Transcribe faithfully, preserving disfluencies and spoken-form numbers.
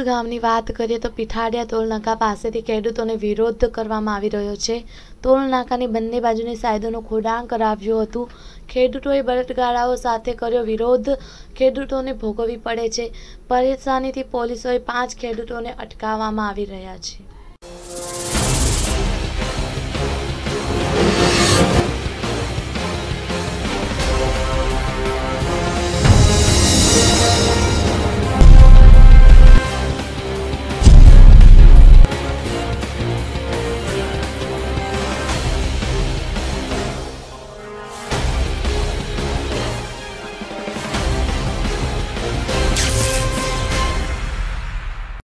રાણપુર ગામની વાત કરીએ તો પીઠાડિયા ટોલ નાકા પાસેથી ખેડૂતોને વિરોધ કરવામાં આવી રહ્યો છે। ટોલ નાકાની બંને બાજુની સાઇડોનું ખોદાણ કરાવ્યું હતું। ખેડૂતોએ બળદગાડાઓ સાથે કર્યો વિરોધ। ખેડૂતોને ભોગવવી પડે છે પરેશાનીથી પોલીસોએ પાંચ ખેડૂતોને અટકાવવામાં આવી રહ્યા છે।